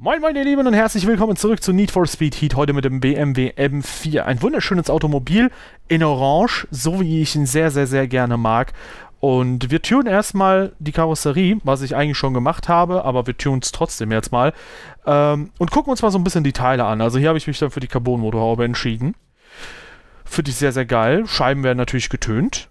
Moin moin ihr Lieben und herzlich willkommen zurück zu Need for Speed Heat, heute mit dem BMW M4. Ein wunderschönes Automobil in Orange, so wie ich ihn sehr, sehr, sehr gerne mag. Und wir tunen erstmal die Karosserie, was ich eigentlich schon gemacht habe, aber wir tunen es trotzdem jetzt mal. Und gucken uns mal so ein bisschen die Teile an. Also hier habe ich mich dann für die Carbon-Motorhaube entschieden. Finde ich sehr, sehr geil. Scheiben werden natürlich getönt.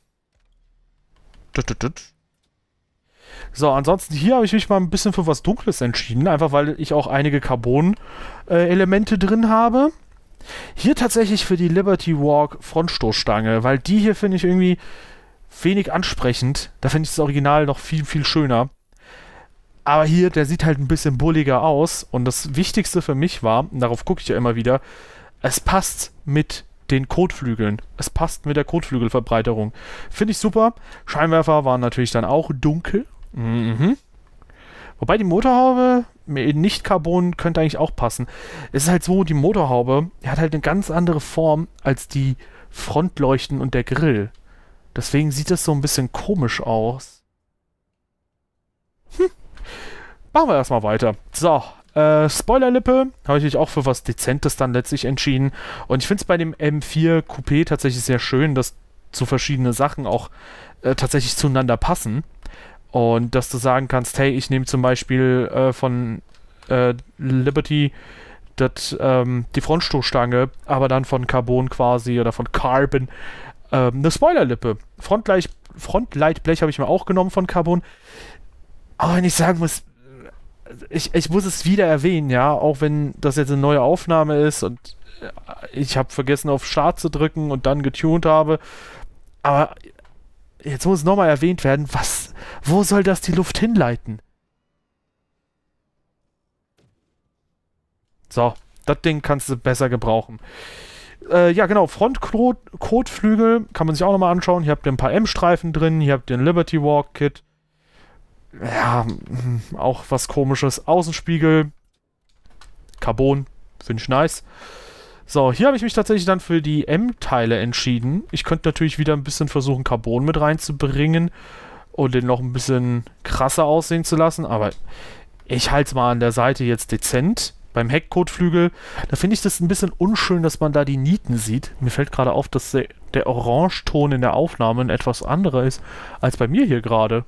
So, ansonsten hier habe ich mich mal ein bisschen für was Dunkles entschieden, einfach weil ich auch einige Carbon-Elemente drin habe. Hier tatsächlich für die Liberty Walk Frontstoßstange, weil die hier finde ich irgendwie wenig ansprechend. Da finde ich das Original noch viel, viel schöner. Aber hier, der sieht halt ein bisschen bulliger aus und das Wichtigste für mich war, und darauf gucke ich ja immer wieder, es passt mit den Kotflügeln. Es passt mit der Kotflügelverbreiterung. Finde ich super. Scheinwerfer waren natürlich dann auch dunkel. Wobei die Motorhaube in Nicht-Carbon könnte eigentlich auch passen. Es ist halt so, die Motorhaube hat halt eine ganz andere Form als die Frontleuchten und der Grill. Deswegen sieht das so ein bisschen komisch aus. Machen wir erstmal weiter. So, Spoilerlippe habe ich mich auch für was Dezentes dann letztlich entschieden. Und ich finde es bei dem M4 Coupé tatsächlich sehr schön, dass so verschiedene Sachen auch tatsächlich zueinander passen. Und dass du sagen kannst, hey, ich nehme zum Beispiel von Liberty die Frontstoßstange, aber dann von Carbon quasi oder von Carbon eine Spoilerlippe. Frontleitblech habe ich mir auch genommen von Carbon. Aber wenn ich sagen muss, ich muss es wieder erwähnen, ja, auch wenn das jetzt eine neue Aufnahme ist und ich habe vergessen auf Start zu drücken und dann getuned habe, aber jetzt muss nochmal erwähnt werden, wo soll das die Luft hinleiten? So, das Ding kannst du besser gebrauchen. Ja genau, Frontkotflügel kann man sich auch nochmal anschauen. Hier habt ihr ein paar M-Streifen drin, hier habt ihr ein Liberty Walk Kit. Ja, auch was Komisches. Außenspiegel, Carbon, finde ich nice. So, hier habe ich mich tatsächlich dann für die M-Teile entschieden. Ich könnte natürlich wieder ein bisschen versuchen, Carbon mit reinzubringen und den noch ein bisschen krasser aussehen zu lassen, aber ich halte es mal an der Seite jetzt dezent. Beim Heckkotflügel, da finde ich das ein bisschen unschön, dass man da die Nieten sieht. Mir fällt gerade auf, dass der Orangeton in der Aufnahme ein etwas anderer ist als bei mir hier gerade.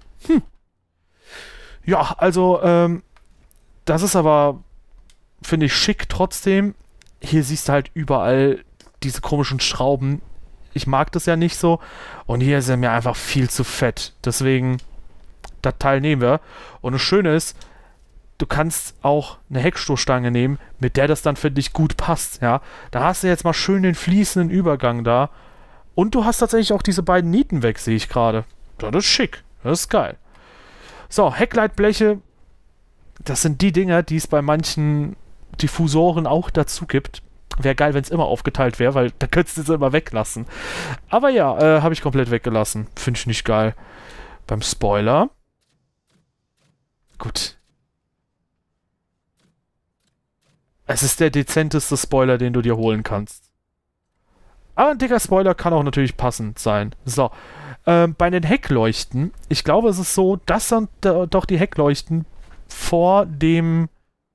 Ja, also, das ist aber, finde ich, schick trotzdem. Hier siehst du halt überall diese komischen Schrauben. Ich mag das ja nicht so. Und hier ist er mir einfach viel zu fett. Deswegen, das Teil nehmen wir. Und das Schöne ist, du kannst auch eine Heckstoßstange nehmen, mit der das dann für dich gut passt. Ja? Da hast du jetzt mal schön den fließenden Übergang da. Und du hast tatsächlich auch diese beiden Nieten weg, sehe ich gerade. Das ist schick. Das ist geil. So, Heckleitbleche. Das sind die Dinger, die es bei manchen Diffusoren auch dazu gibt. Wäre geil, wenn es immer aufgeteilt wäre, weil da könntest du es immer weglassen. Aber ja, habe ich komplett weggelassen. Finde ich nicht geil. Beim Spoiler. Gut. Es ist der dezenteste Spoiler, den du dir holen kannst. Aber ein dicker Spoiler kann auch natürlich passend sein. So. Bei den Heckleuchten, ich glaube, es ist so, das sind doch die Heckleuchten vor dem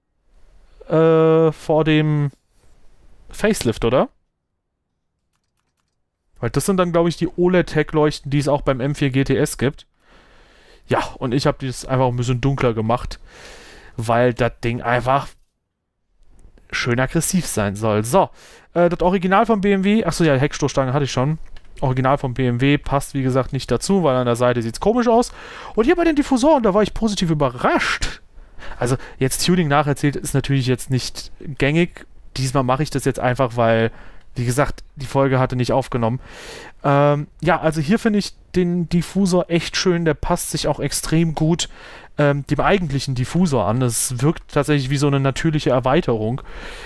Facelift, oder? Weil das sind dann, glaube ich, die OLED-Heckleuchten, die es auch beim M4 GTS gibt. Ja, und ich habe das einfach ein bisschen dunkler gemacht, weil das Ding einfach schön aggressiv sein soll. So, das Original vom BMW, achso, ja, Heckstoßstange hatte ich schon. Original vom BMW passt, wie gesagt, nicht dazu, weil an der Seite sieht es komisch aus. Und hier bei den Diffusoren, da war ich positiv überrascht. Also, jetzt Tuning nacherzählt ist natürlich jetzt nicht gängig. Diesmal mache ich das jetzt einfach, weil, wie gesagt, die Folge hatte nicht aufgenommen. Ja, also hier finde ich den Diffusor echt schön. Der passt sich auch extrem gut dem eigentlichen Diffusor an. Das wirkt tatsächlich wie so eine natürliche Erweiterung.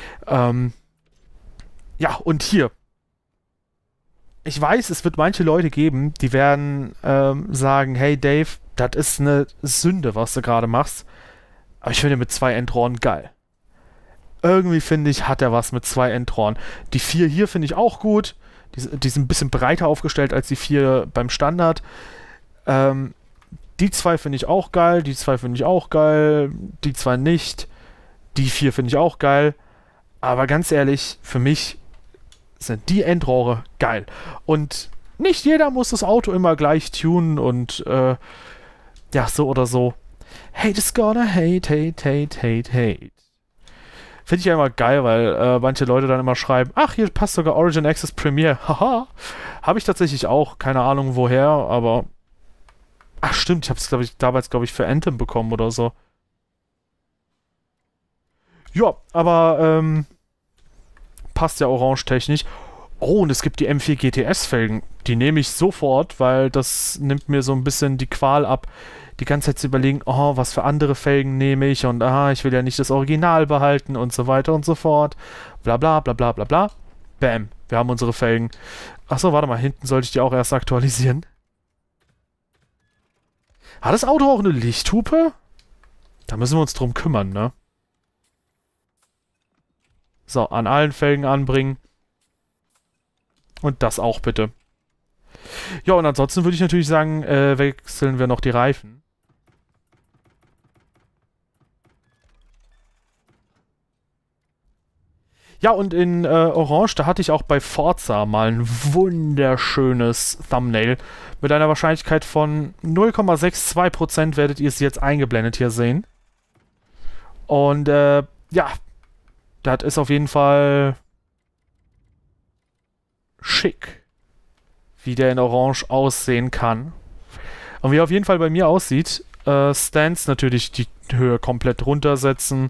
Ja, und hier. Ich weiß, es wird manche Leute geben, die werden sagen, hey Dave, das ist eine Sünde, was du gerade machst. Aber ich finde mit 2 Endrohren geil. Irgendwie finde ich, hat er was mit 2 Endrohren. Die 4 hier finde ich auch gut. Die sind ein bisschen breiter aufgestellt als die 4 beim Standard. Die 2 finde ich auch geil. Die 2 finde ich auch geil. Die 2 nicht. Die 4 finde ich auch geil. Aber ganz ehrlich, für mich sind die Endrohre geil. Und nicht jeder muss das Auto immer gleich tunen und ja, so oder so. Hate is gonna hate, hate, hate, hate, hate. Finde ich ja immer geil, weil manche Leute dann immer schreiben, ach, hier passt sogar Origin Access Premiere. Haha. Habe ich tatsächlich auch. Keine Ahnung woher, aber... Ach stimmt, ich habe es damals, glaube ich, für Anthem bekommen oder so. Ja, aber passt ja orange-technisch. Oh, und es gibt die M4 GTS-Felgen. Die nehme ich sofort, weil das nimmt mir so ein bisschen die Qual ab, die ganze Zeit zu überlegen, oh, was für andere Felgen nehme ich und ich will ja nicht das Original behalten und so weiter und so fort. Bla bla bla bla bla bla. Bam, wir haben unsere Felgen. Achso, warte mal, hinten sollte ich die auch erst aktualisieren. Hat das Auto auch eine Lichthupe? Da müssen wir uns drum kümmern, ne? So, an allen Felgen anbringen. Und das auch bitte. Ja, und ansonsten würde ich natürlich sagen, wechseln wir noch die Reifen. Ja, und in Orange, da hatte ich auch bei Forza mal ein wunderschönes Thumbnail. Mit einer Wahrscheinlichkeit von 0,62% werdet ihr es jetzt eingeblendet hier sehen. Und ja, das ist auf jeden Fall schick, wie der in Orange aussehen kann. Und wie er auf jeden Fall bei mir aussieht, Stands natürlich die Höhe komplett runtersetzen.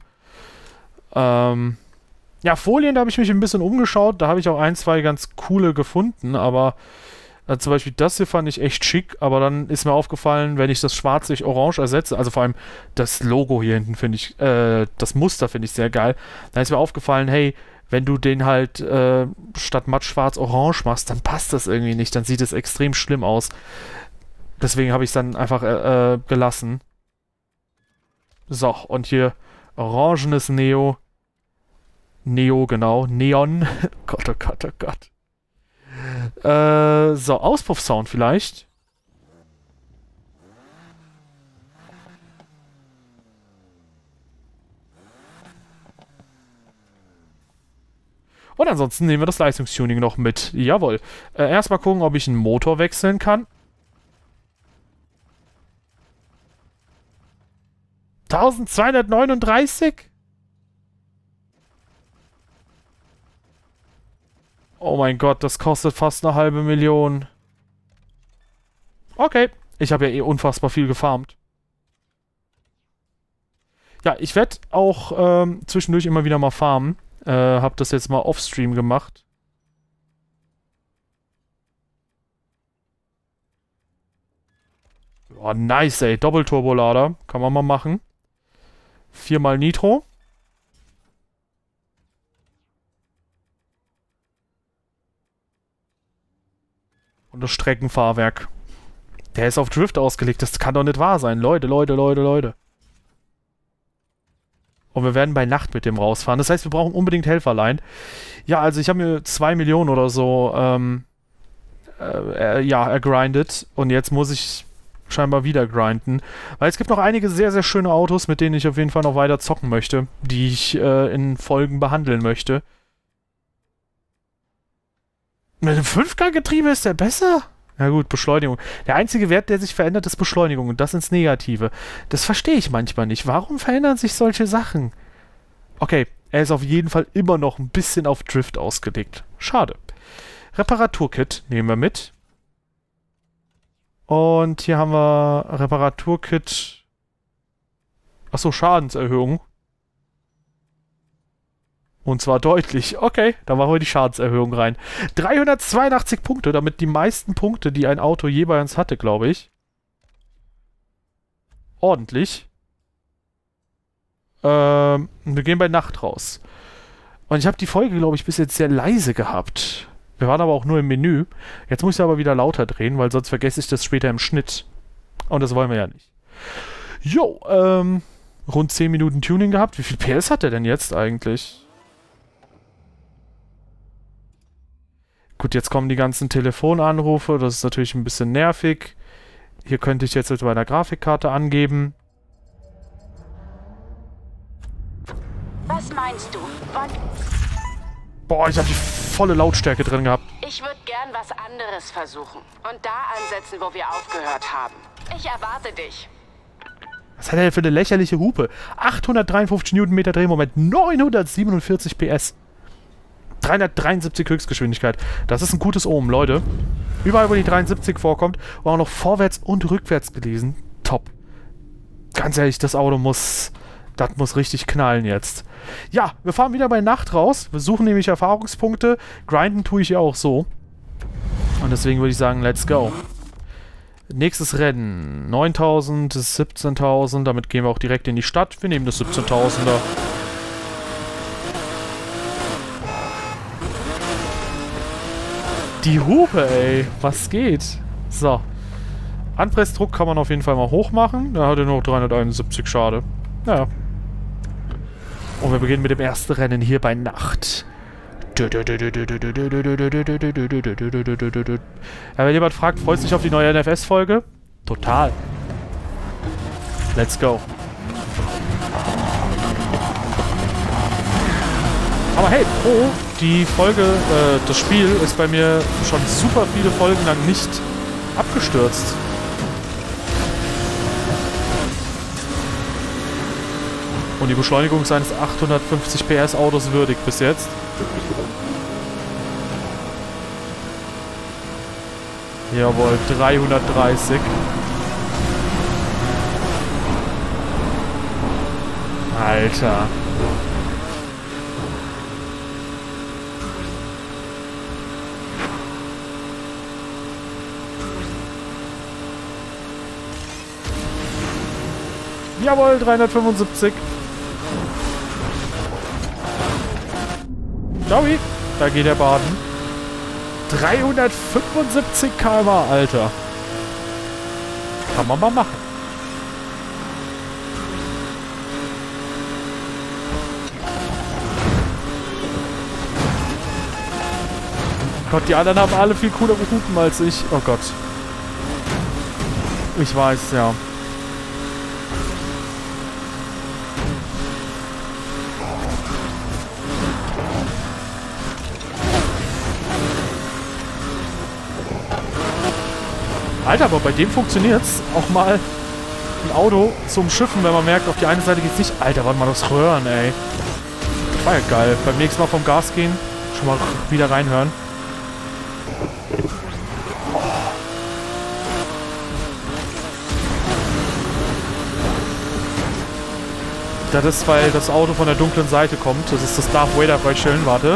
Ja, Folien, da habe ich mich ein bisschen umgeschaut. Da habe ich auch ein, zwei ganz coole gefunden. Aber zum Beispiel das hier fand ich echt schick. Aber dann ist mir aufgefallen, wenn ich das schwarz durch orange ersetze, also vor allem das Logo hier hinten finde ich, das Muster finde ich sehr geil. Dann ist mir aufgefallen, hey, wenn du den halt statt matt schwarz orange machst, dann passt das irgendwie nicht. Dann sieht es extrem schlimm aus. Deswegen habe ich es dann einfach gelassen. So, und hier orangenes Neo. Neo, genau. Neon. Gott, oh Gott, oh Gott. So, Auspuffsound vielleicht. Und ansonsten nehmen wir das Leistungstuning noch mit. Jawohl. Erstmal gucken, ob ich einen Motor wechseln kann. 1239? Oh mein Gott, das kostet fast 500.000. Okay, ich habe ja eh unfassbar viel gefarmt. Ja, ich werde auch zwischendurch immer wieder mal farmen. Hab das jetzt mal offstream gemacht. Oh, nice, ey. Doppelturbolader. Kann man mal machen. 4-mal Nitro. Und das Streckenfahrwerk. Der ist auf Drift ausgelegt. Das kann doch nicht wahr sein. Leute, Leute, Leute, Leute. Und wir werden bei Nacht mit dem rausfahren. Das heißt, wir brauchen unbedingt Helferlein. Ja, also ich habe mir 2 Millionen oder so ja, ergrindet. Und jetzt muss ich scheinbar wieder grinden. Weil es gibt noch einige sehr, sehr schöne Autos, mit denen ich auf jeden Fall noch weiter zocken möchte. Die ich in Folgen behandeln möchte. Mit dem 5Gang-Getriebe ist der besser? Na gut, Beschleunigung. Der einzige Wert, der sich verändert, ist Beschleunigung und das ins Negative. Das verstehe ich manchmal nicht. Warum verändern sich solche Sachen? Okay, er ist auf jeden Fall immer noch ein bisschen auf Drift ausgelegt. Schade. Reparaturkit nehmen wir mit. Und hier haben wir Reparaturkit. Achso, Schadenserhöhung. Und zwar deutlich. Okay, da machen wir die Schadenserhöhung rein. 382 Punkte, damit die meisten Punkte, die ein Auto je bei uns hatte, glaube ich. Ordentlich. Wir gehen bei Nacht raus. Und ich habe die Folge, glaube ich, bis jetzt sehr leise gehabt. Wir waren aber auch nur im Menü. Jetzt muss ich aber wieder lauter drehen, weil sonst vergesse ich das später im Schnitt. Und das wollen wir ja nicht. Jo, rund 10 Minuten Tuning gehabt. Wie viel PS hat der denn jetzt eigentlich? Gut, jetzt kommen die ganzen Telefonanrufe. Das ist natürlich ein bisschen nervig. Hier könnte ich jetzt mit meiner Grafikkarte angeben. Was meinst du? Boah, ich habe die volle Lautstärke drin gehabt. Ich würde gern was anderes versuchen. Und da ansetzen, wo wir aufgehört haben. Ich erwarte dich. Was hat er denn für eine lächerliche Hupe? 853 Newtonmeter Drehmoment, 947 PS. 373 Höchstgeschwindigkeit. Das ist ein gutes Omen, Leute. Überall, wo die 73 vorkommt, war auch noch vorwärts und rückwärts gelesen. Top. Ganz ehrlich, das Auto muss... Das muss richtig knallen jetzt. Ja, wir fahren wieder bei Nacht raus. Wir suchen nämlich Erfahrungspunkte. Grinden tue ich ja auch so. Und deswegen würde ich sagen, let's go. Nächstes Rennen. 9.000, 17.000. Damit gehen wir auch direkt in die Stadt. Wir nehmen das 17.000er. Die Hupe, ey. Was geht? So. Anpressdruck kann man auf jeden Fall mal hoch machen. Da hat er noch 371. Schade. Naja. Und wir beginnen mit dem ersten Rennen hier bei Nacht. Ja, wenn jemand fragt, freust du dich auf die neue NFS-Folge? Total. Let's go. Aber hey, die Folge, das Spiel ist bei mir schon super viele Folgen lang nicht abgestürzt. Und die Beschleunigung seines 850 PS Autos würdig bis jetzt. Jawohl, 330. Alter. Jawohl, 375. Sorry, da geht der Baden. 375 km/h, Alter. Kann man mal machen. Gott, die anderen haben alle viel coolere Hupen als ich. Oh Gott. Ich weiß, ja. Alter, aber bei dem funktioniert's auch mal ein Auto zum Schiffen, wenn man merkt, auf die eine Seite geht's nicht. Alter, warte mal, das Röhren, ey. Das war ja geil. Beim nächsten Mal vom Gas gehen, schon mal wieder reinhören. Das ist, weil das Auto von der dunklen Seite kommt. Das ist das Darth Vader Röcheln, warte.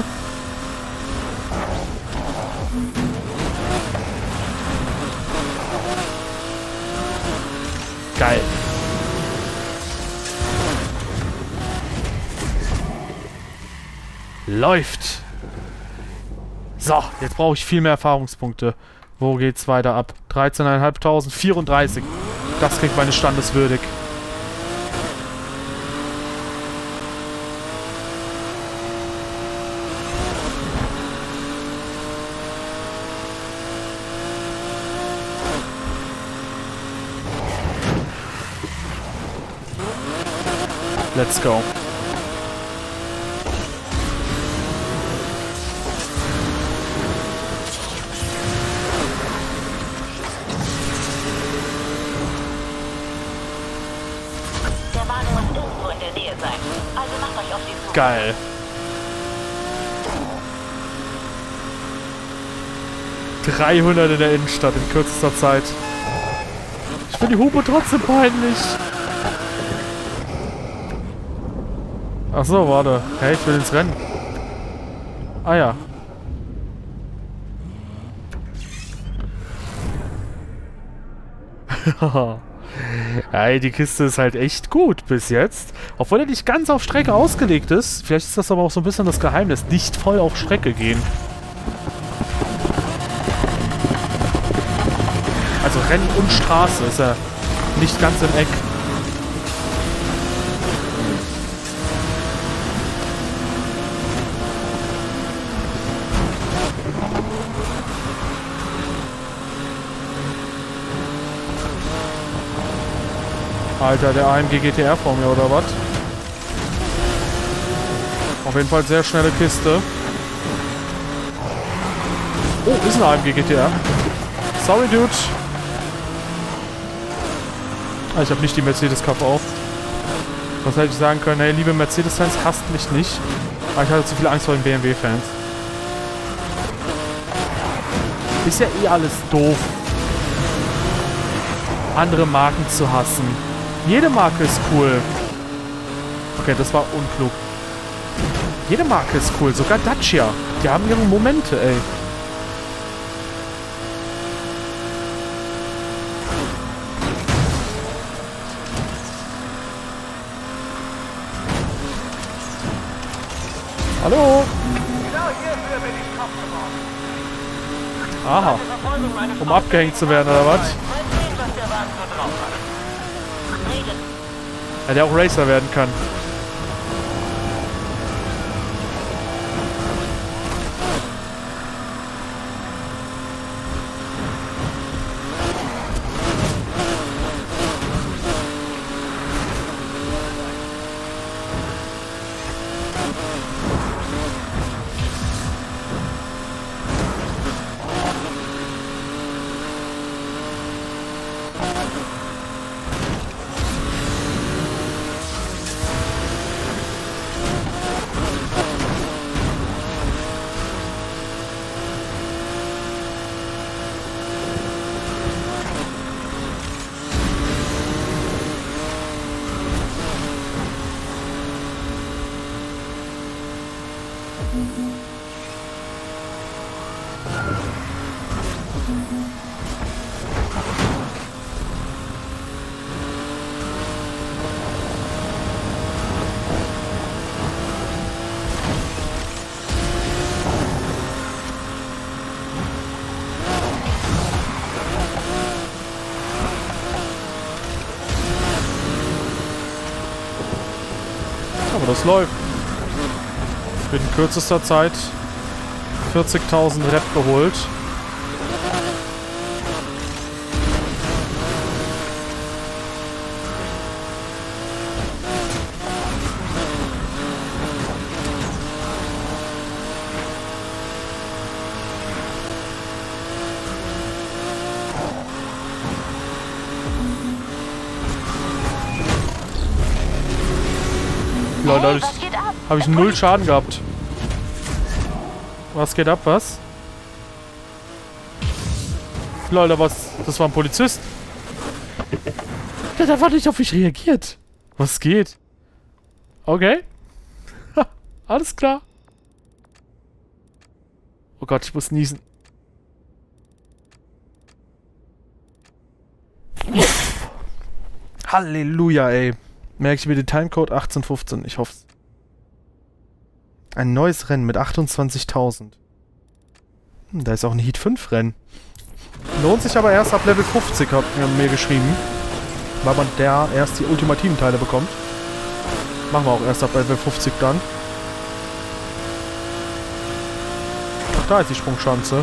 Geil. Läuft. So, jetzt brauche ich viel mehr Erfahrungspunkte. Wo geht's weiter ab? 13.500, 34. Das kriegt meine standeswürdig. Let's go. Der Wagen muss irgendwo in der Nähe sein. Also macht euch auf die Suche. Geil. ...300 in der Innenstadt in kürzester Zeit. Ich finde die Hupe trotzdem peinlich. Ach so, warte. Hey, ich will ins Rennen. Ah ja. Ey, die Kiste ist halt echt gut bis jetzt. Obwohl er nicht ganz auf Strecke ausgelegt ist. Vielleicht ist das aber auch so ein bisschen das Geheimnis. Nicht voll auf Strecke gehen. Also Rennen und Straße ist er nicht ganz im Eck. Alter, der AMG GTR vor mir, oder was? Auf jeden Fall sehr schnelle Kiste. Oh, ist ein AMG GTR. Sorry, Dude. Ah, ich habe nicht die Mercedes-Cup auf. Was hätte ich sagen können? Hey, liebe Mercedes-Fans, hasst mich nicht. Aber ich hatte zu viel Angst vor den BMW-Fans. Ist ja eh alles doof, andere Marken zu hassen. Jede Marke ist cool. Okay, das war unklug. Jede Marke ist cool, sogar Dacia. Die haben ihre Momente, ey. Hallo? Aha. Um abgehängt zu werden, oder was? Ja, der auch Racer werden kann. Aber das läuft. In kürzester Zeit 40.000 Rep geholt. Lol, dadurch habe ich 0 Schaden gehabt. Was geht ab, was? Lol, das war ein Polizist. Der hat einfach nicht auf mich reagiert. Was geht? Okay. Alles klar. Oh Gott, ich muss niesen. Halleluja, ey. Merke ich mir den Timecode 1815. Ich hoffe. Ein neues Rennen mit 28.000. Da ist auch ein Heat 5 Rennen. Lohnt sich aber erst ab Level 50, hat mir geschrieben. Weil man da erst die ultimativen Teile bekommt. Machen wir auch erst ab Level 50 dann. Ach, da ist die Sprungschanze.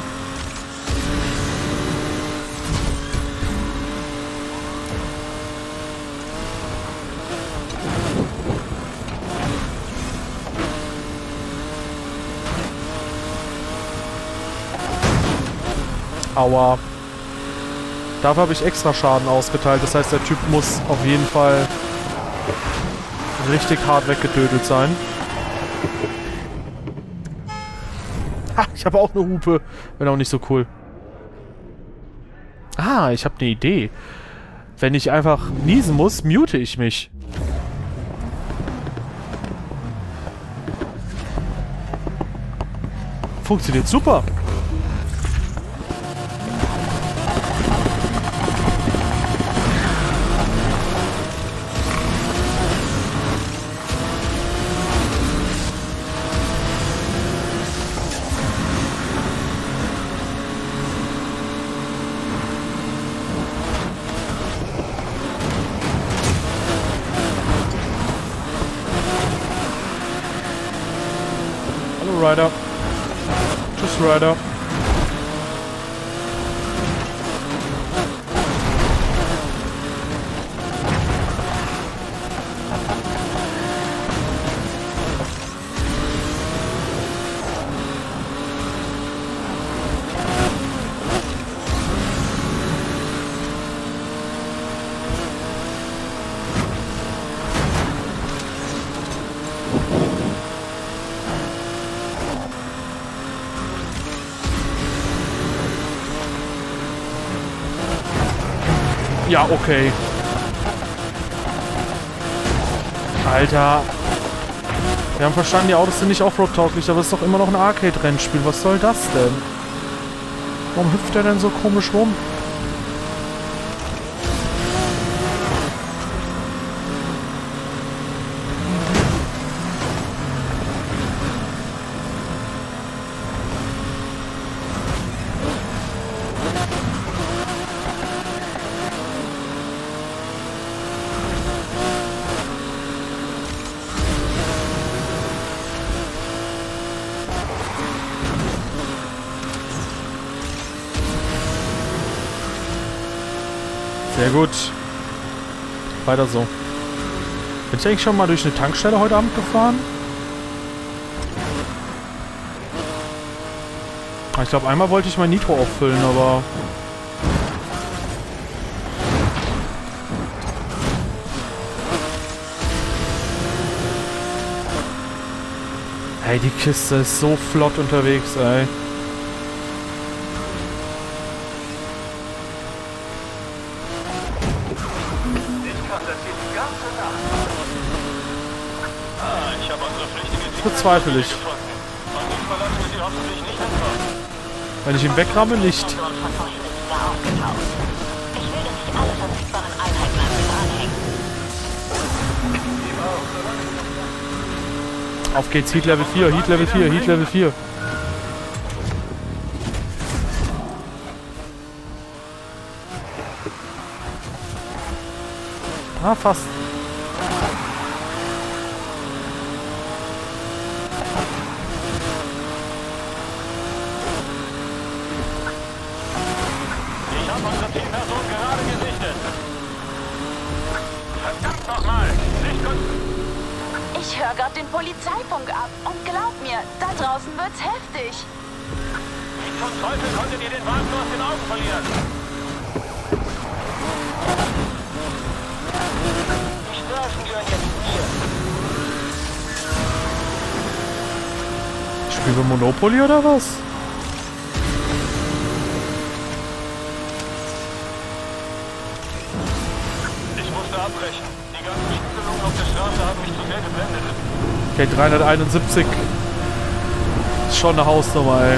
Aua. Dafür habe ich extra Schaden ausgeteilt. Das heißt, der Typ muss auf jeden Fall richtig hart weggetötet sein. Ha, ich habe auch eine Hupe. Wenn auch nicht so cool. Ah, ich habe eine Idee. Wenn ich einfach niesen muss, mute ich mich. Funktioniert super. Rider. Tschüss, Rider. Ja, okay. Alter. Wir haben verstanden, die Autos sind nicht Offroad-tauglich, aber es ist doch immer noch ein Arcade-Rennspiel. Was soll das denn? Warum hüpft der denn so komisch rum? Sehr gut. Weiter so. Bin ich eigentlich schon mal durch eine Tankstelle heute Abend gefahren? Ich glaube, einmal wollte ich mein Nitro auffüllen, aber... Hey, die Kiste ist so flott unterwegs, ey. Bezweifle ich. Wenn ich ihn wegramme, nicht. Auf geht's, Heat Level 4, Heat Level 4, Heat Level 4. Ah, fast. Ich höre gerade den Polizeifunk ab und glaub mir, da draußen wird's heftig. Wie zum Teufel konntet ihr den Wagen nur aus den Augen verlieren? Die Straßen gehören jetzt mir. Spielen wir Monopoly oder was? Ich musste abbrechen. Die ganzen Spiegelungen auf der Straße haben mich zu sehr geblendet. Okay, 371. Ist schon eine Hausnummer, ey.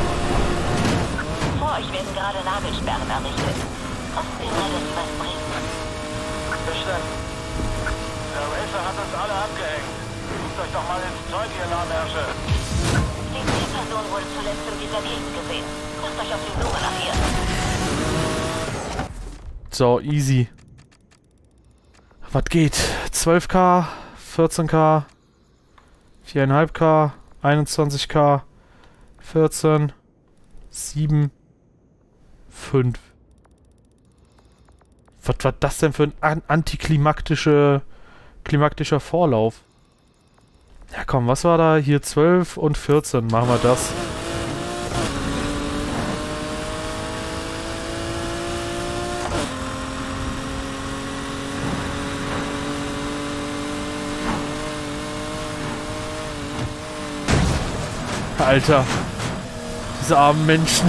Vor euch werden gerade Nagelsperren errichtet. Hoffen wir mal, dass sie was bringen. Verstanden. Der Racer hat uns alle abgehängt. Sucht euch doch mal ins Zeug, ihr Lahmärsche. Die Zielperson wurde zuletzt in dieser Gegend gesehen. Macht euch auf die Suche nach ihr. So, easy. Was geht? 12k, 14k, 4,5k, 21k, 14, 7, 5. Was war das denn für ein antiklimaktischer Vorlauf? Ja komm, was war da? Hier 12 und 14. Machen wir das. Alter. Diese armen Menschen.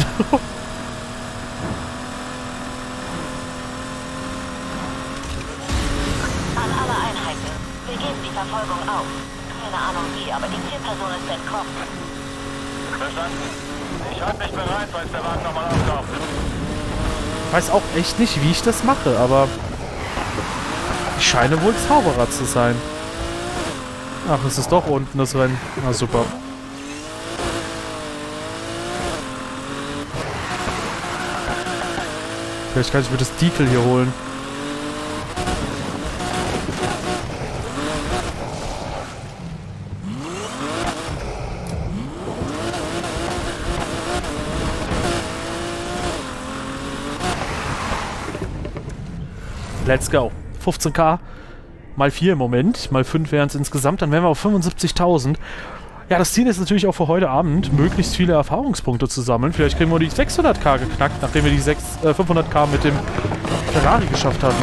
An alle Einheiten. Wir geben die Verfolgung auf. Keine Ahnung wie, aber die Zielperson ist entkommen. Verstanden. Ich halte mich bereit, falls der Wagen nochmal auftaucht. Ich weiß auch echt nicht, wie ich das mache, aber ich scheine wohl Zauberer zu sein. Ach, es ist doch unten das Rennen. Na super. Vielleicht kann ich mir das Deagle hier holen. Let's go. 15k mal 4 im Moment. Mal 5 wären es insgesamt. Dann wären wir auf 75.000. Ja, das Ziel ist natürlich auch für heute Abend, möglichst viele Erfahrungspunkte zu sammeln. Vielleicht kriegen wir die 600k geknackt, nachdem wir die 500k mit dem Ferrari geschafft hatten.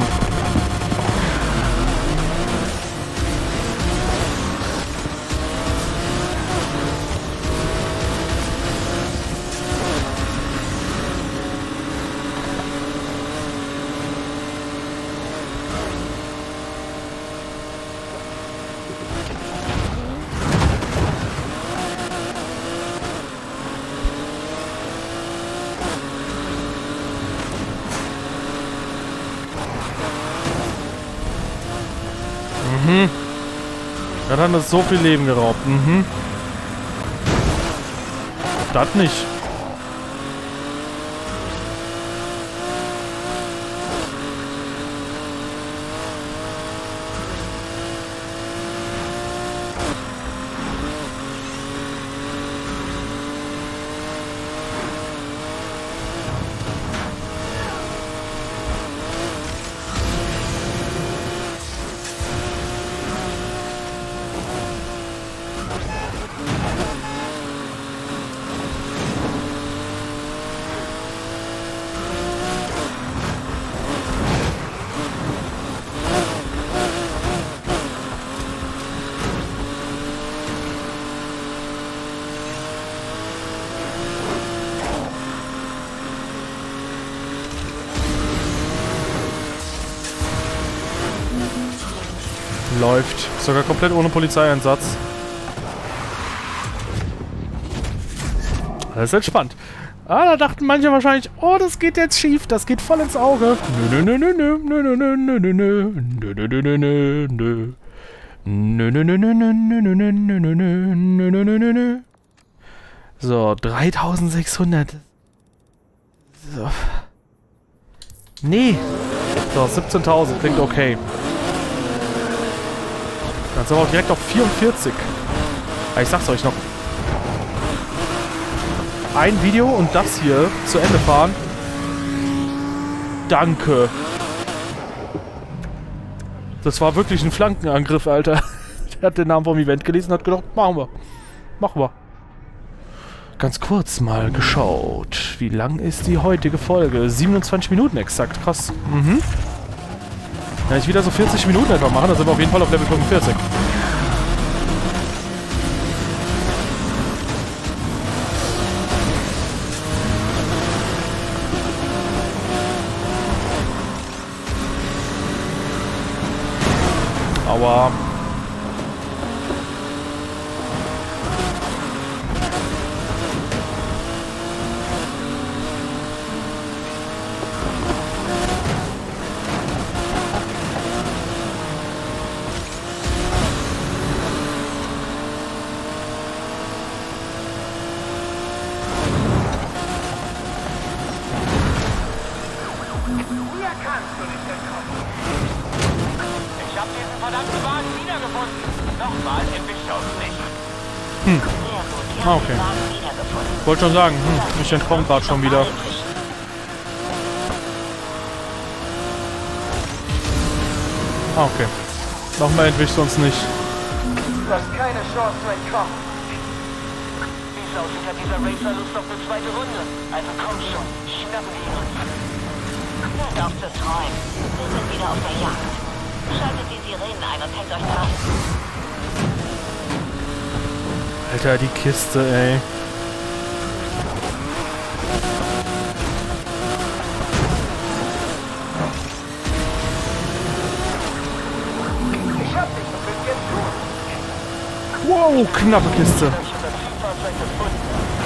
Das hat uns so viel Leben geraubt. Mhm. Das nicht. Läuft. Sogar komplett ohne Polizeieinsatz. Das ist entspannt. Ah, da dachten manche wahrscheinlich, oh, das geht jetzt schief, das geht voll ins Auge. Nö, nö, nö, nö, nö, nö, nö, nö, nö, nö, nö, nö, nö, nö, nö. Nö, nö, nö, nö, nö, nö, nö, nö, nö, nö, nö, nö, nö, nö. So, 3600. So. Nee. So, 17.000, klingt okay. Dann sind wir auch direkt auf 44. Aber ich sag's euch noch. Ein Video und das hier zu Ende fahren. Danke. Das war wirklich ein Flankenangriff, Alter. Der hat den Namen vom Event gelesen und hat gedacht, machen wir. Machen wir. Ganz kurz mal geschaut. Wie lang ist die heutige Folge? 27 Minuten exakt. Krass. Mhm. Wenn ich wieder so 40 Minuten etwa mache, dann sind wir auf jeden Fall auf Level 45. Aua. Ich hab diesen verdammten Wagen wiedergefunden. Nochmal erwischt er uns nicht. Sehr gut, wir haben Okay. den Wagen wiedergefunden. Wollte schon sagen, ich entkomme gerade schon wieder. Okay. Nochmal entwischt uns nicht. Du hast keine Chance zu entkommen. Wie es aussieht, hat dieser Racer Lust auf eine zweite Runde. Also komm schon, schnappen wir uns. Hört auf zu träumen. Wir sind wieder auf der Jagd. Schaltet die Sirenen ein und hängt euch dran. Alter, die Kiste, ey. Ich hab dich, was willst du jetzt tun? Wow, knappe Kiste. Ich hab das Zielfahrzeug gefunden.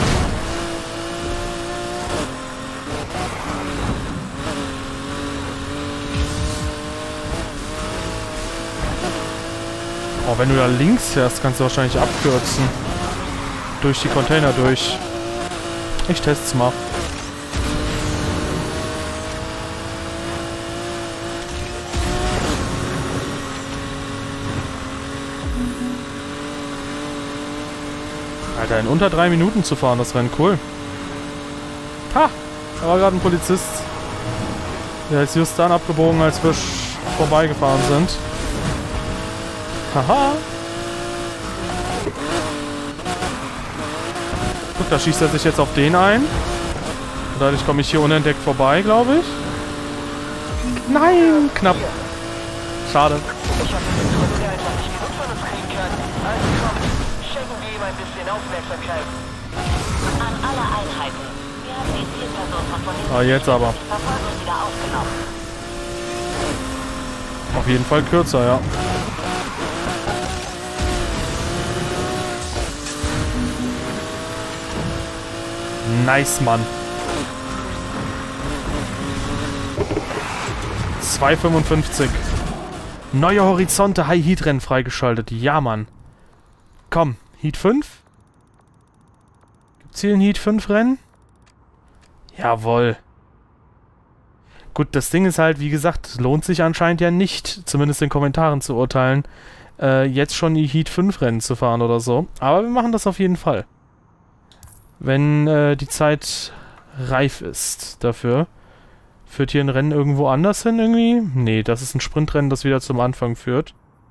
Oh, wenn du da links fährst, kannst du wahrscheinlich abkürzen. Durch die Container durch. Ich test's mal. Alter, in unter 3 Minuten zu fahren, das Rennen, cool. Ha! Da war gerade ein Polizist. Der ist just dann abgebogen, als wir vorbeigefahren sind. Haha! Guck, da schießt er sich jetzt auf den ein. Und dadurch komme ich hier unentdeckt vorbei, glaube ich. Nein! Knapp. Schade. Ich hab den Druck, der einfach nicht genug von uns kriegen kann. Also komm, schenken wir ihm ein bisschen Aufmerksamkeit. An alle Einheiten. Wir haben die Zielperson von vorhin. Ah, jetzt aber. Die Verfolgung wieder aufgenommen. Auf jeden Fall kürzer, ja. Nice, Mann. 2,55. Neue Horizonte High-Heat-Rennen freigeschaltet. Ja, Mann. komm. Heat 5? Gibt's hier ein Heat 5 Rennen? Jawohl. Gut, das Ding ist halt, wie gesagt, lohnt sich anscheinend ja nicht, zumindest in den Kommentaren zu urteilen, jetzt schon die Heat 5 Rennen zu fahren oder so. Aber wir machen das auf jeden Fall. Wenn die Zeit reif ist dafür. Führt hier ein Rennen irgendwo anders hin irgendwie? Nee, das ist ein Sprintrennen, das wieder zum Anfang führt.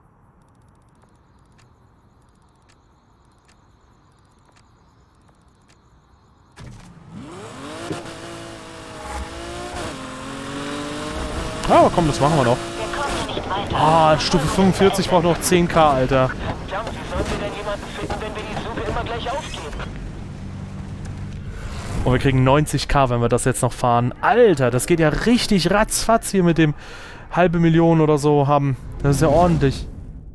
Aber komm, das machen wir noch. Wir kommen hier nicht weiter. Ah, Stufe 45 braucht noch 10k, Alter. Verdammt, wie sollen wir denn jemanden finden, wenn wir die Suche immer gleich aufgeben? Und wir kriegen 90k, wenn wir das jetzt noch fahren. Alter, das geht ja richtig ratzfatz hier mit dem 500.000 oder so haben. Das ist ja ordentlich.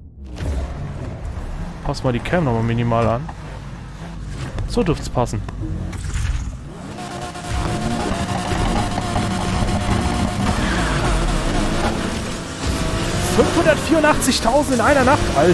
Pass mal die Cam nochmal minimal an. So dürfte es passen. $584.000 in einer Nacht, Alter.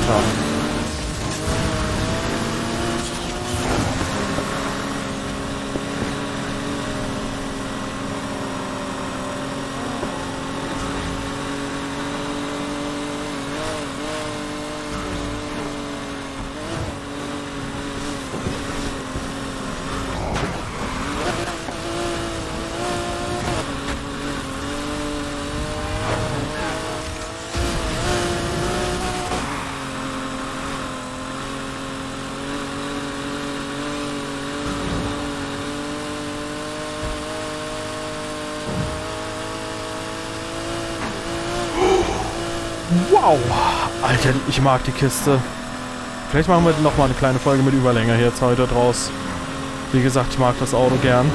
Wow! Alter, ich mag die Kiste. Vielleicht machen wir nochmal eine kleine Folge mit Überlänge jetzt heute draus. Wie gesagt, ich mag das Auto gern.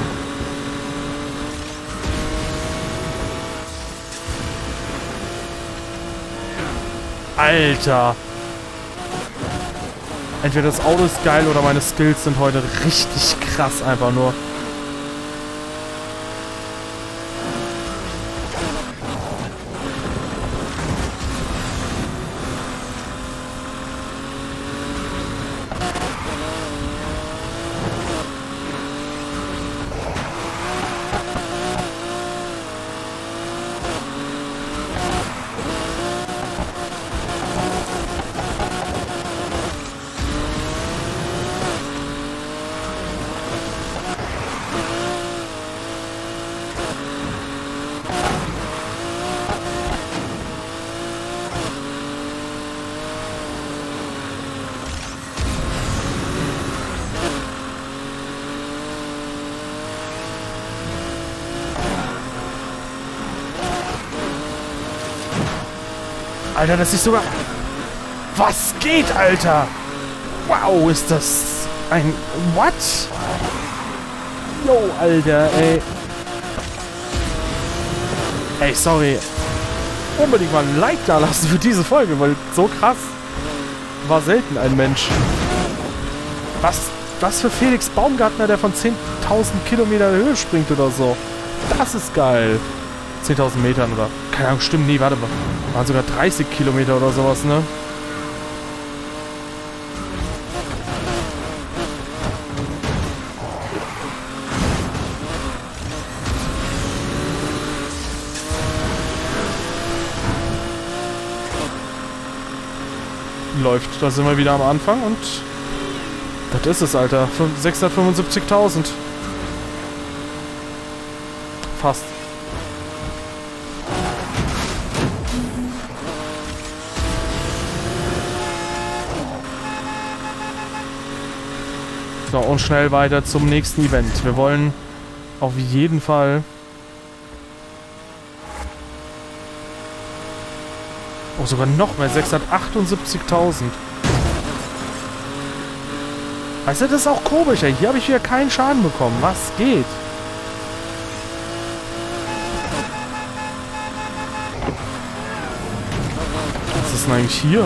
Alter! Entweder das Auto ist geil oder meine Skills sind heute richtig krass einfach nur. Alter, das ist sogar... Was geht, Alter? Wow, ist das ein... What? Yo, Alter, ey. Ey, sorry. Unbedingt mal ein Like da lassen für diese Folge, weil so krass war selten ein Mensch. Was für Felix Baumgartner, der von 10.000 Kilometer Höhe springt oder so. Das ist geil. 10.000 Metern oder... Keine Ahnung, stimmt, nee, warte mal. Waren sogar 30 Kilometer oder sowas, ne? Läuft, da sind wir wieder am Anfang und... Das ist es, Alter. 675.000. Fast. So, und schnell weiter zum nächsten Event. Wir wollen auf jeden Fall... Oh, sogar noch mehr. 678.000. Weißt du, das ist auch komisch, ey. Hier habe ich wieder keinen Schaden bekommen. Was geht? Was ist denn eigentlich hier?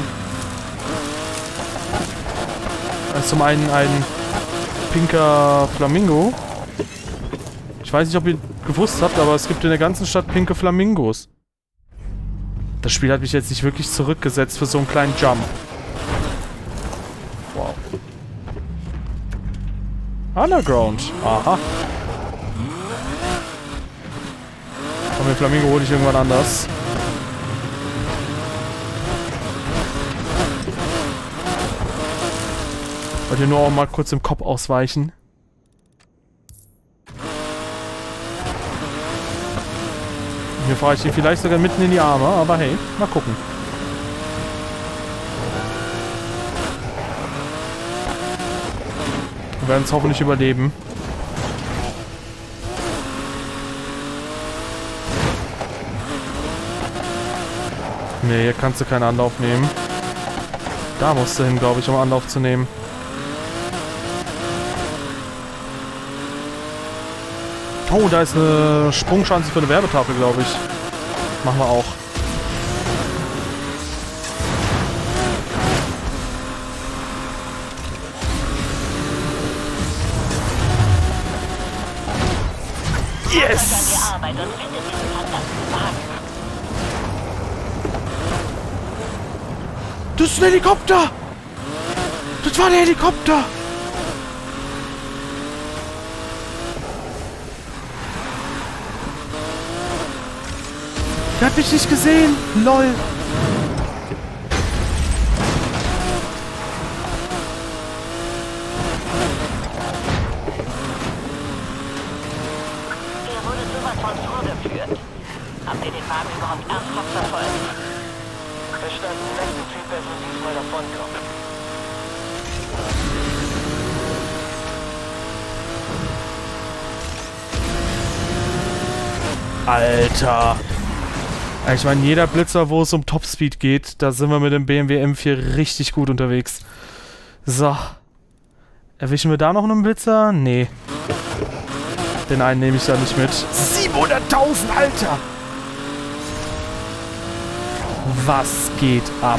Das ist zum einen ein pinker Flamingo. Ich weiß nicht, ob ihr gewusst habt, aber es gibt in der ganzen Stadt pinke Flamingos. Das Spiel hat mich jetzt nicht wirklich zurückgesetzt für so einen kleinen Jump. Wow. Underground. Aha. Komm, den Flamingo hole ich irgendwann anders. Wollte nur auch mal kurz im Kopf ausweichen. Hier fahre ich ihn vielleicht sogar mitten in die Arme, aber hey, mal gucken. Wir werden es hoffentlich überleben. Ne, hier kannst du keinen Anlauf nehmen. Da musst du hin, glaube ich, um Anlauf zu nehmen. Oh, da ist eine Sprungschanze für eine Werbetafel, glaube ich. Machen wir auch. Yes! Das ist ein Helikopter! Das war der Helikopter! Der hat mich nicht gesehen! LOL! Habt ihr den Wagen überhaupt ernsthaft verfolgt? Verstanden, nächsten Typ, der so diesmal davonkommt. Alter! Ich meine, jeder Blitzer, wo es um Topspeed geht, da sind wir mit dem BMW M4 richtig gut unterwegs. So. Erwischen wir da noch einen Blitzer? Nee. Den einen nehme ich da nicht mit. 700.000, Alter! Was geht ab?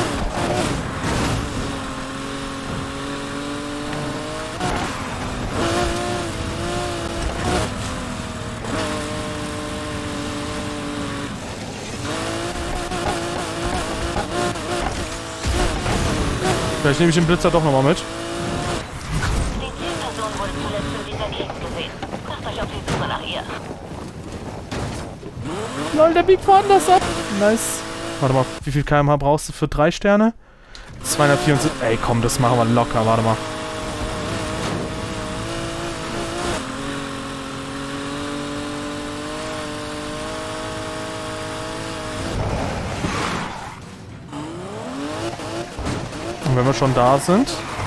Vielleicht nehme ich den Blitzer doch nochmal mit. Die Zielperson wurde zuletzt in dieser Gegend gesehen. Macht euch auf die Suche nach ihr. Lol, der biegt woanders ab. Nice. Warte mal, wie viel km/h brauchst du für 3 Sterne? 274. Ey, komm, das machen wir locker. Warte mal. Und wenn wir schon da sind,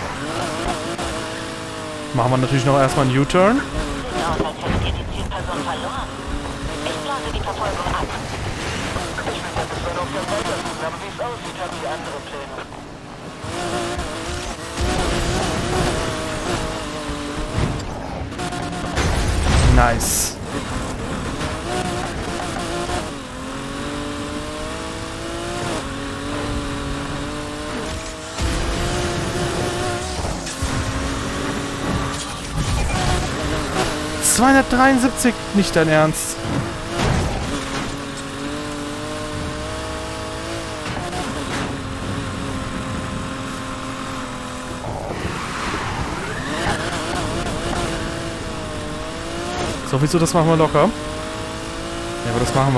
machen wir natürlich noch erstmal einen U-Turn. Sieht aus, als hättet ihr die Zielperson verloren. Ich blase die Verfolgung ab. Ich will ja bis dann auf der Weiter suchen, aber wie es aussieht, haben sie andere Pläne. Nice. ...273, nicht dein Ernst. So, wieso, das machen wir locker? Ja, aber das machen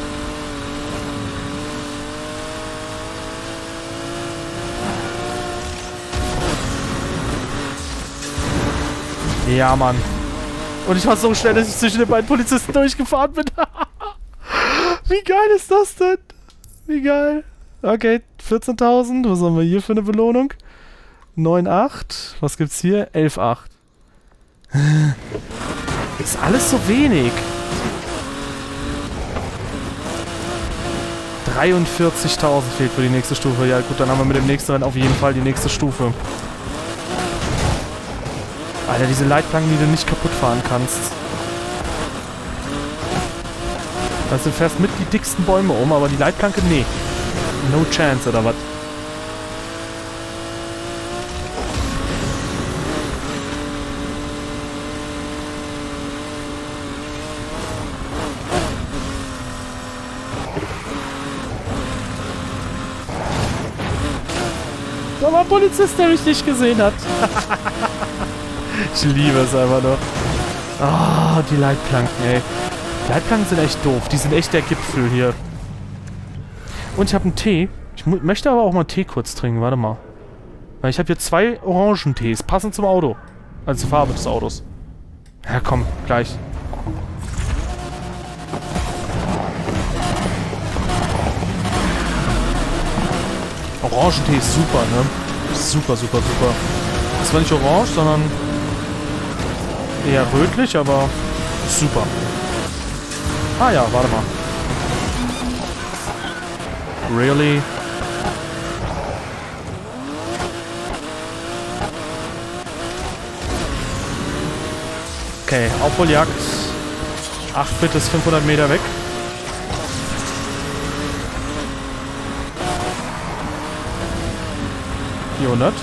wir. Ja, Mann. Und ich war so schnell, dass ich zwischen den beiden Polizisten durchgefahren bin. Wie geil ist das denn? Wie geil. Okay, 14.000. Was haben wir hier für eine Belohnung? 9,8. Was gibt's hier? 11,8. Ist alles so wenig. 43.000 fehlt für die nächste Stufe. Ja gut, dann haben wir mit dem nächsten Rennen auf jeden Fall die nächste Stufe. Alter, diese Leitplanken, die du nicht kaputt fahren kannst. Also du fährst mit die dicksten Bäume um, aber die Leitplanke, nee. No chance, oder was? Da war ein Polizist, der mich nicht gesehen hat. Ich liebe es einfach nur. Ah, die Leitplanken, ey. Die Leitplanken sind echt doof. Die sind echt der Gipfel hier. Und ich habe einen Tee. Ich möchte aber auch mal Tee kurz trinken. Warte mal. Weil ich habe hier 2 Orangentees. Passend zum Auto. Also zur Farbe des Autos. Ja, komm. Gleich. Orangentee ist super, ne? Super, super, super. Das war nicht orange, sondern eher rötlich, aber super. Ah ja, warte mal. Really? Okay, Aufholjagd. 8-Bit ist 500 Meter weg. ...400.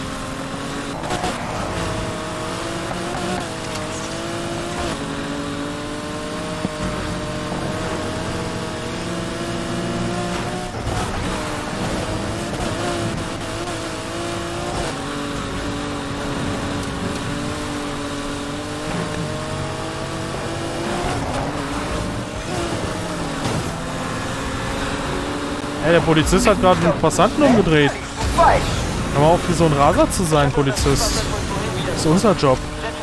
Hey, der Polizist hat gerade einen Passanten umgedreht. Hör mal auf, wie so ein Raser zu sein, Polizist. Das ist unser Job.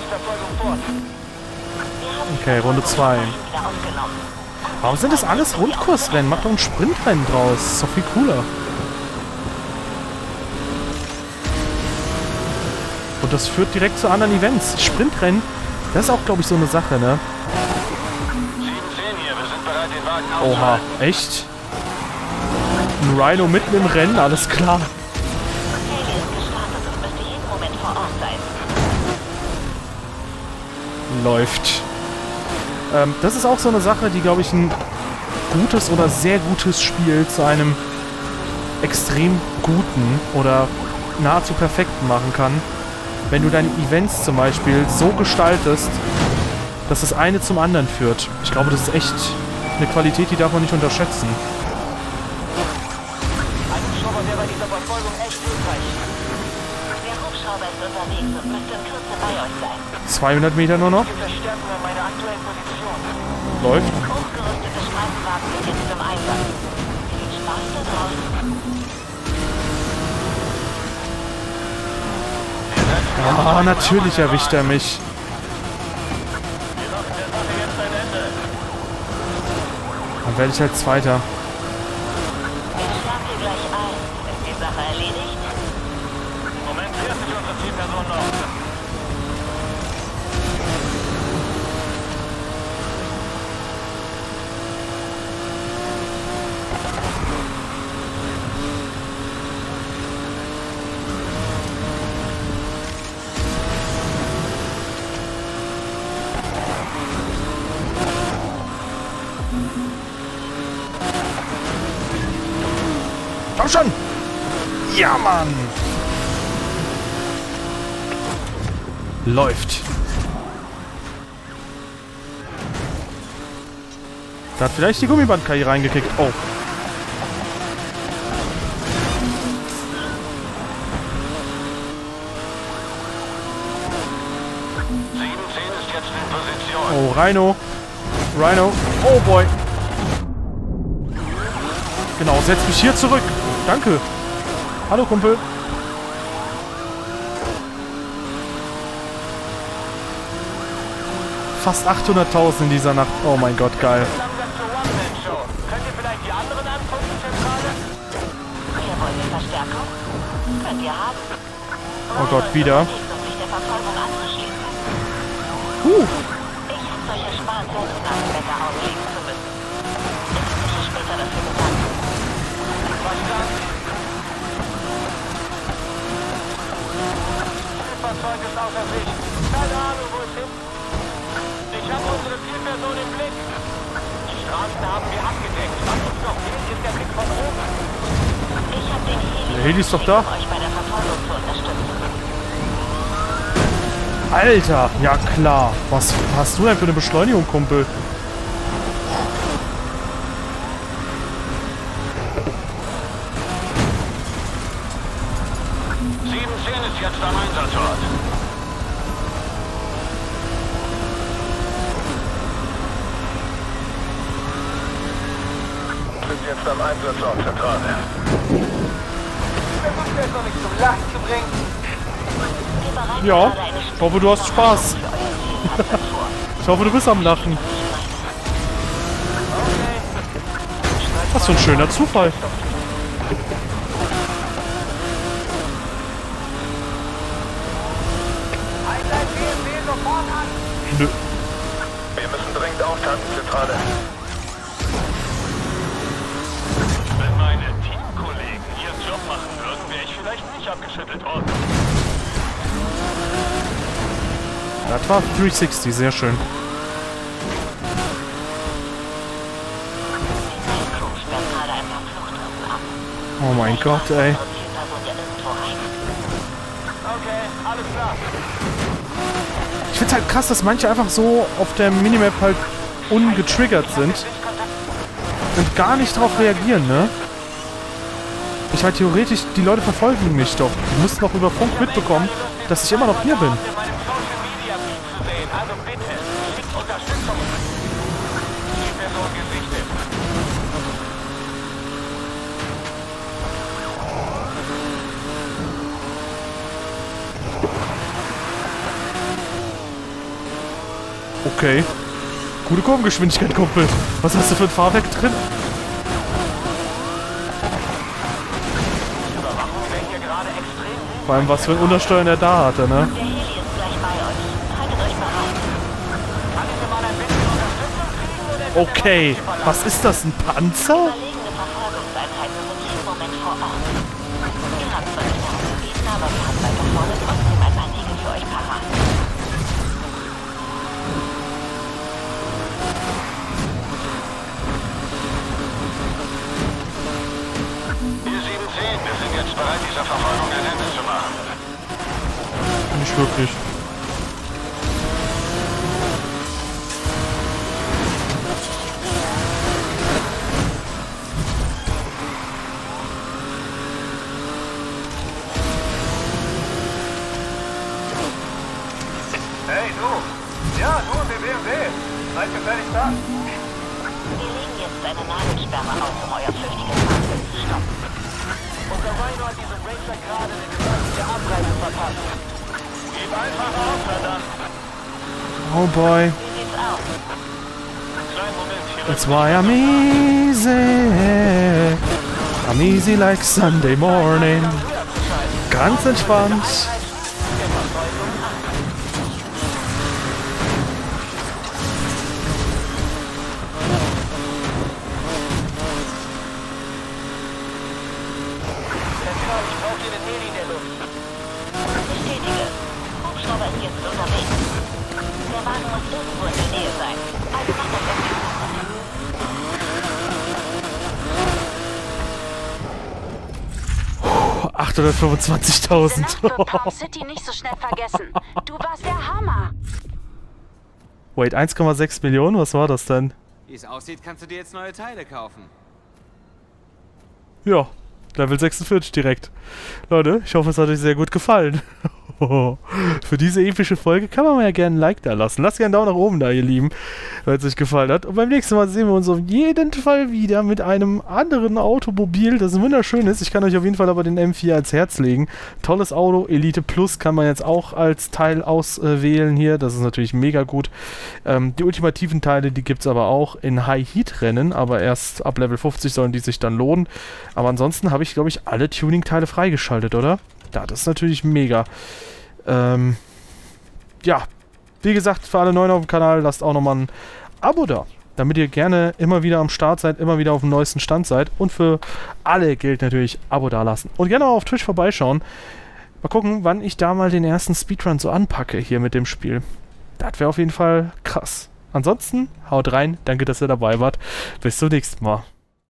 Okay, Runde 2. Warum sind das alles Rundkursrennen? Mach doch ein Sprintrennen draus. Das ist doch viel cooler. Und das führt direkt zu anderen Events. Sprintrennen, das ist auch, glaube ich, so eine Sache, ne? Oha, echt? Ein Rhino mitten im Rennen, alles klar. Läuft. Das ist auch so eine Sache, die, glaube ich, ein gutes oder sehr gutes Spiel zu einem extrem guten oder nahezu perfekten machen kann. Wenn du deine Events zum Beispiel so gestaltest, dass das eine zum anderen führt. Ich glaube, das ist echt eine Qualität, die darf man nicht unterschätzen. Dieser Verfolgung echt hilfreich. Der Hubschrauber ist unterwegs und müsste in Kürze bei euch sein. 200 Meter nur noch. Verstärkung an meiner aktuellen Position. Läuft. Hochgerüstete Streifenwagen sind jetzt im Einsatz. Viel Spaß da draußen. Ah, natürlich erwischt er mich. Dann werde ich halt Zweiter. Ich schlag dir gleich ein. Ist die Sache erledigt? Moment, fährt sich unsere Zielperson noch. Komm schon! Ja, Mann! Läuft. Da hat vielleicht die Gummibandkarriere reingekickt. Oh. Ist jetzt in Position. Oh, Rhino. Rhino. Oh, boy. Genau, setz mich hier zurück. Danke. Hallo, Kumpel. Fast 800.000 in dieser Nacht. Oh mein Gott, geil. Langsam zur One-Man-Show. Könnt ihr vielleicht die anderen anfunken, Zentrale? Hier wollt ihr Verstärkung? Könnt ihr haben. Oh Gott, wieder. Um sich der Verfolgung anzuschließen. Ich hab solche Sparen selbst nach dem Wetter auslegen zu müssen. Ich habe sicher später dafür bedankt. Verstanden. Das Fahrzeug ist außer Sicht. Keine Ahnung, wo es hin. Ich habe unsere Zielperson im Blick. Die Straßen haben wir abgedeckt. Was uns noch fehlt, ist der Blick von oben. Ich habe den Heli, Der Heli ist doch da. um euch bei der Verfolgung zu unterstützen. Alter, ja klar. Was hast du denn für eine Beschleunigung, Kumpel? Ist jetzt am Einsatzort. ist am Einsatzort, Zentrale. Versucht mir jetzt noch nicht zum Lachen zu bringen. Ja, ich hoffe, du hast Spaß. Ich hoffe, du bist am Lachen. Was für ein schöner Zufall. Nö. Wir müssen dringend auftanken, Zentrale. Wenn meine Teamkollegen ihren Job machen würden, wäre ich vielleicht nicht abgeschüttelt worden. Das war 360, sehr schön. Oh mein Gott, ey. Okay, alles klar. Ich find's halt krass, dass manche einfach so auf der Minimap halt ungetriggert sind und gar nicht drauf reagieren, ne? Ich halt theoretisch, die Leute verfolgen mich doch. Die müssten doch über Funk mitbekommen, dass ich immer noch hier bin. In meinem Social Media Feed zu sehen, also bitte, schickt Unterstützung. Die Person gesichtet. Okay. Gute Kurvengeschwindigkeit, Kumpel. Was hast du für ein Fahrwerk drin? Vor allem, was für ein Untersteuern er da hatte, ne? Der Heli ist gleich bei euch. Haltet euch bereit. Okay. Was ist das, ein Panzer? Überlegene Verfolgungseinheiten sind hier im Moment vor Ort. Ihr habt zwar nicht aufgegeben, aber wir haben weiter vorne trotzdem ein Artikel für euch parat. Wir 710, wir sind jetzt bereit, dieser Verfolgung ein Ende zu machen. Nicht wirklich. Hey, du! Ja, du, der BMW! Seid gefällig da? Wir legen jetzt eine Nagelsperre auf, um euer flüchtiges Fahrzeug zu stoppen. Unser Rhino hat diesem Racer gerade den Start der Abreise verpasst. Gib einfach auf, verdammt. Oh boy. Wie sieht's aus? Kleinen Moment, hier That's why I'm easy. I'm easy like Sunday morning. Ganz entspannt. ich brauche hier den Heli in der Luft. Bestätige. Hubschrauber ist jetzt unterwegs. Der Wagen muss irgendwo in der Nähe sein. Also macht das jetzt. 825.000. Nacht wird Palm City nicht so schnell vergessen. Du warst der Hammer. Wait, 1,6 Millionen? Was war das denn? Wie es aussieht, kannst du dir jetzt neue Teile kaufen. Ja, Level 46 direkt. Leute, ich hoffe, es hat euch sehr gut gefallen. Für diese epische Folge kann man mal ja gerne ein Like da lassen. Lasst gerne einen Daumen nach oben da, ihr Lieben, wenn es euch gefallen hat. Und beim nächsten Mal sehen wir uns auf jeden Fall wieder mit einem anderen Automobil, das wunderschön ist. Ich kann euch auf jeden Fall aber den M4 ans Herz legen. Tolles Auto, Elite Plus kann man jetzt auch als Teil auswählen hier. Das ist natürlich mega gut. Die ultimativen Teile, die gibt es aber auch in High-Heat-Rennen, aber erst ab Level 50 sollen die sich dann lohnen. Aber ansonsten habe ich, glaube ich, alle Tuning-Teile freigeschaltet, oder? Ja, das ist natürlich mega. Ja, wie gesagt, für alle Neuen auf dem Kanal, lasst auch nochmal ein Abo da, damit ihr gerne immer wieder am Start seid, immer wieder auf dem neuesten Stand seid. Und für alle gilt natürlich Abo da lassen. Und gerne auch auf Twitch vorbeischauen. Mal gucken, wann ich da mal den ersten Speedrun so anpacke hier mit dem Spiel. Das wäre auf jeden Fall krass. Ansonsten, haut rein, danke, dass ihr dabei wart. Bis zum nächsten Mal.